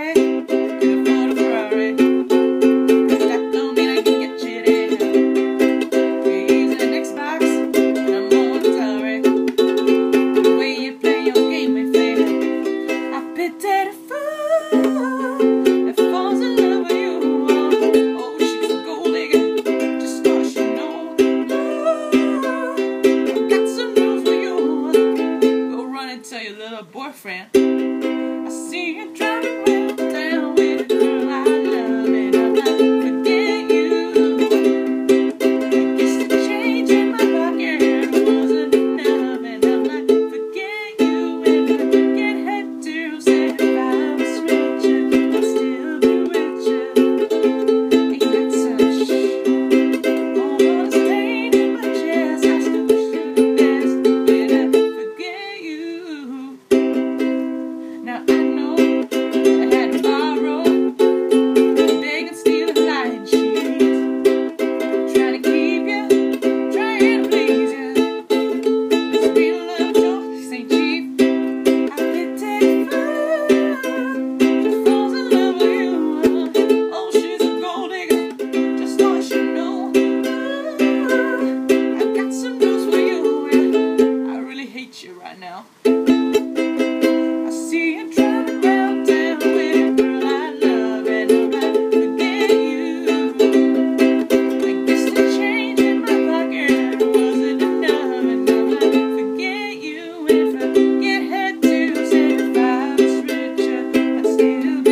Ferrari, can afford a Ferrari. That don't mean I can get you there. You're using an Xbox, and I'm on Atari. The way you play your game with me, I pity the fool that falls in love with you. Oh, she's a gold digger, just so she knows. I've got some news for you. Go run and tell your little boyfriend. I see you driving around town with a girl I love, and I'm not forgetting you. I guess the change in my pocket wasn't enough, and I'm not forgetting you. And I get head to say if I was richer, I'd still be richer. Ain't that such? All this pain in my chest, I still wish you the best, and I forget you. Now I know I had to borrow, beg and steal and lie and cheat, trying to keep you, trying to please you. This real love joke, this ain't cheap. I pity the fool that falls in love with you. Oh, she's a gold digger, just so you should know. I've got some news for you, and I really hate you right now. I see you driving around town with a girl I love, and I'm not forgetting you. I guess the change in my pocket wasn't enough, and I'm not forgetting you. If I get head to say if I was richer, I'd still be